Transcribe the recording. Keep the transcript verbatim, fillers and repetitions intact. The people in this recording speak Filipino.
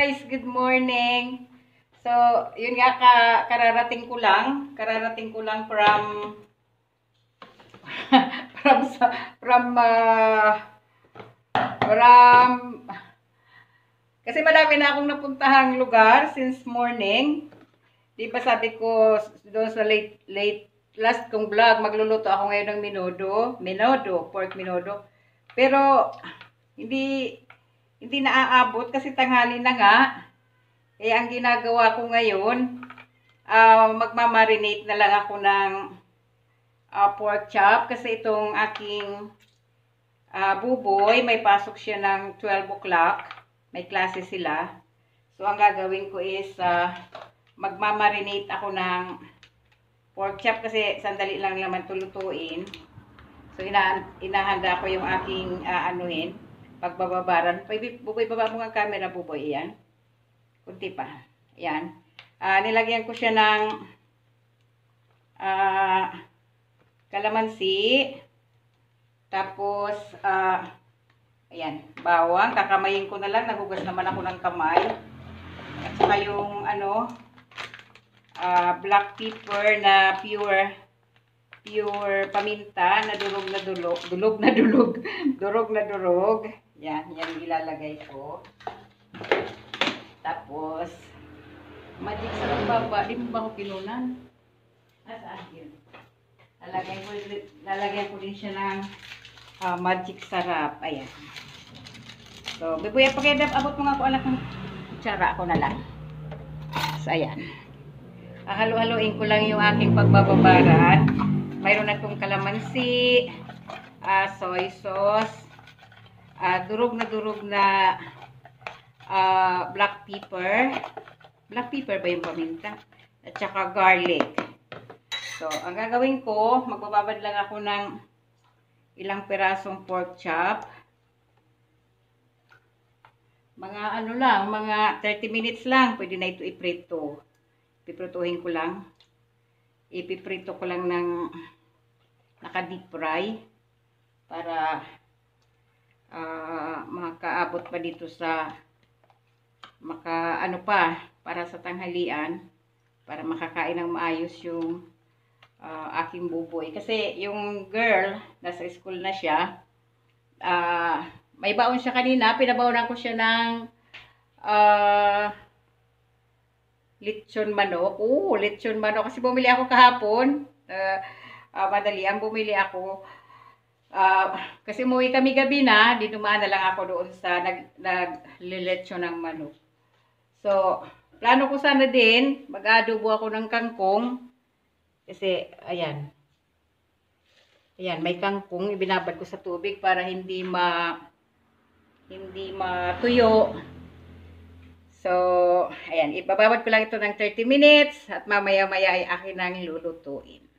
guys, good morning. So, yun nga ka kararating ko lang, kararating ko lang from from from uh, from kasi madami na akong napuntahang lugar since morning. Di ba sabi ko doon sa late late last kong vlog, magluluto ako ngayon ng minodo, minodo, pork minodo. Pero hindi hindi naaabot kasi tanghali na nga. Kaya ang ginagawa ko ngayon, uh, magmamarinate na lang ako ng uh, pork chop kasi itong aking uh, buboy, may pasok siya ng twelve o'clock. May klase sila. So ang gagawin ko is uh, magmamarinate ako ng pork chop kasi sandali lang naman tulutuin. So ina inahanda ko yung aking uh, anuhin, pagbababaran. Buboy, baba mo ang camera, buboy, yan. Kunti pa. Yan. Uh, nilagyan ko siya ng uh, kalamansi. Tapos, uh, ayan, bawang. Kakamayin ko na lang. Nagugas naman ako ng kamay. At saka yung, ano, uh, black pepper na pure, pure paminta na durog na durog. Dulog na durog. Durog na durog. Yan, yan ilalagay ko. Tapos, magic sarap baba. Di mo ba ako pinunan? Asaan yun? Lalagyan ko, lalagyan ko din siya ng uh, magic sarap. Ayan. So, bibuya pa kaya abot mo nga ako anak ng kutsara ako na lang. So, ayan. Halo-haloin ko lang yung aking pagbababaran. Mayroon na itong kalamansi, uh, soy sauce, uh, durog na durog na Uh, black pepper. Black pepper ba yung paminta? At saka garlic. So, ang gagawin ko, magbababad lang ako ng ilang pirasong pork chop. Mga ano lang, mga thirty minutes lang. Pwede na ito iprito. Piprituhin ko lang. Ipiprito ko lang ng naka-deep fry para uh, makaabot pa dito sa maka ano pa para sa tanghalian para makakain ng maayos yung uh, aking buboy kasi yung girl nasa school na siya, uh, may baon siya kanina, pinabaonan ko siya ng uh, lechon manok. Oo, lechon manok kasi bumili ako kahapon, uh, uh, madali ang bumili ako. Uh, kasi umuwi kami gabi na, dinumaan na lang ako doon sa nag, nagliletsyon ng manok. So, plano ko sana din, mag-adobo ako ng kangkong. Kasi, ayan. Ayan, may kangkong. Ibinabad ko sa tubig para hindi ma hindi matuyo. So, ayan. Ibababad ko lang ito ng thirty minutes. At mamaya-maya ay akin nang lulutuin.